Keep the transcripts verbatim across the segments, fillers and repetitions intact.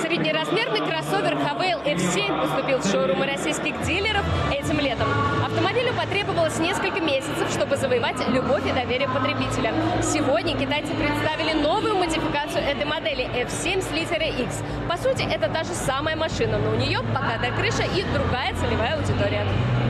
Среднеразмерный кроссовер Хавейл эф семь поступил в шоурумы российских дилеров этим летом. Автомобилю потребовалось несколько месяцев, чтобы завоевать любовь и доверие потребителя. Сегодня китайцы представили новую модификацию этой модели эф семь с литерой X. По сути, это та же самая машина, но у нее покатая крыша и другая целевая аудитория.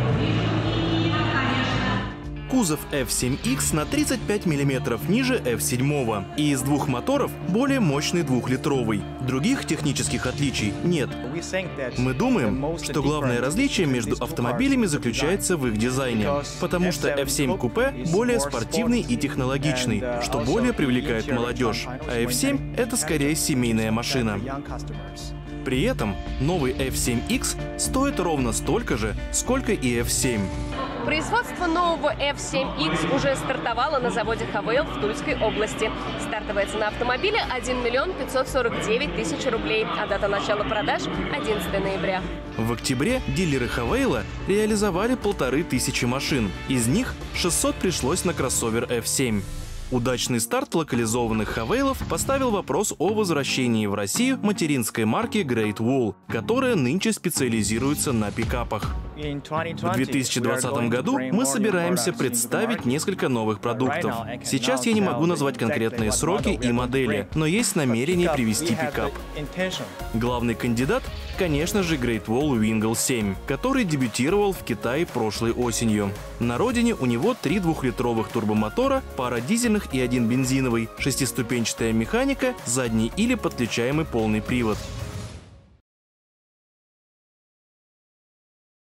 Кузов эф семь икс на тридцать пять миллиметров ниже эф семь, и из двух моторов более мощный двухлитровый. Других технических отличий нет. Мы думаем, что главное различие между автомобилями заключается в их дизайне, потому что эф семь купе более спортивный и технологичный, что более привлекает молодежь, а эф семь — это скорее семейная машина. При этом новый эф семь икс стоит ровно столько же, сколько и эф семь. Производство нового эф семь икс уже стартовало на заводе Хавейл в Тульской области. Стартовая цена автомобиля — один миллион пятьсот сорок девять тысяч рублей, а дата начала продаж — одиннадцатое ноября. В октябре дилеры Хавейла реализовали полторы тысячи машин. Из них шестьсот пришлось на кроссовер эф семь. Удачный старт локализованных Хавейлов поставил вопрос о возвращении в Россию материнской марки Great Wall, которая нынче специализируется на пикапах. В две тысячи двадцатом году мы собираемся представить несколько новых продуктов. Сейчас я не могу назвать конкретные сроки и модели, но есть намерение привести пикап. Главный кандидат, конечно же, Great Wall Wingle семь, который дебютировал в Китае прошлой осенью. На родине у него три двухлитровых турбомотора, пара дизельных и один бензиновый, шестиступенчатая механика, задний или подключаемый полный привод.